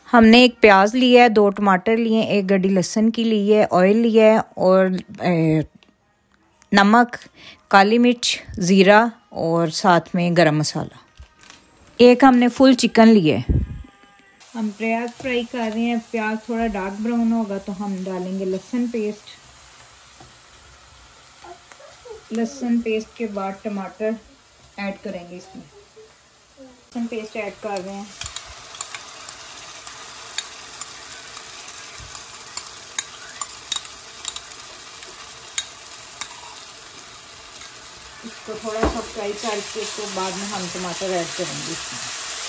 हमने एक प्याज लिया है, 2 टमाटर लिए, 1 गड्डी लहसुन की ली है, ऑयल लिया है और नमक, काली मिर्च, ज़ीरा और साथ में गरम मसाला। एक हमने फुल चिकन लिया है। हम प्याज फ्राई कर रहे हैं। प्याज थोड़ा डार्क ब्राउन होगा तो हम डालेंगे लहसुन पेस्ट। लहसुन पेस्ट के बाद टमाटर ऐड करेंगे इसमें। लहसुन पेस्ट ऐड कर रहे हैं। इसको थोड़ा सा फ्राई करके तो बाद में हम टमाटर ऐड करेंगे इसमें।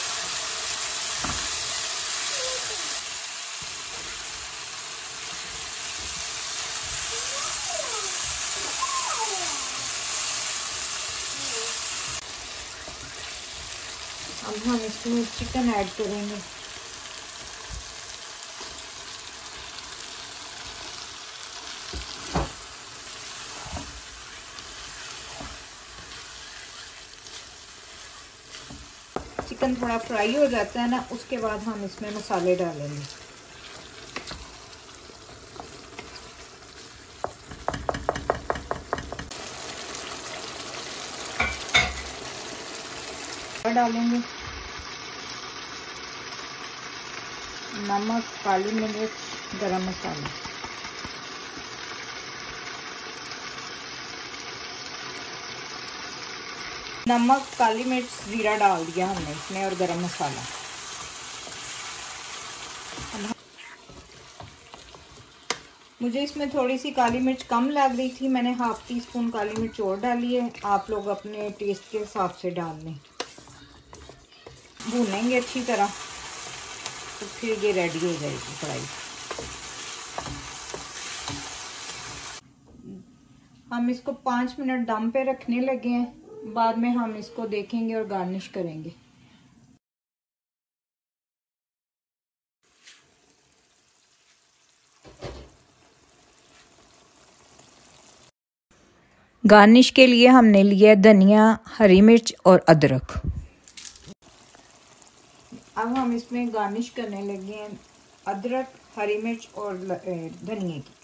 अब हम इसमें चिकन ऐड करेंगे। चिकन थोड़ा फ्राई हो जाता है ना, उसके बाद हम इसमें मसाले डालेंगे। डालेंगे नमक, काली मिर्च, गरम मसाला। नमक, काली मिर्च, जीरा डाल दिया हमने इसमें और गरम मसाला। मुझे इसमें थोड़ी सी काली मिर्च कम लग रही थी, मैंने हाफ टी स्पून काली मिर्च और डाली है। आप लोग अपने टेस्ट के हिसाब से डाल लें। भूनेंगे अच्छी तरह तो फिर ये रेडी हो जाएगी फ्राई। हम इसको 5 मिनट दम पे रखने लगे हैं। बाद में हम इसको देखेंगे और गार्निश करेंगे। गार्निश के लिए हमने लिया धनिया, हरी मिर्च और अदरक। अब हम इसमें गार्निश करने लगे हैं अदरक, हरी मिर्च और धनिया की।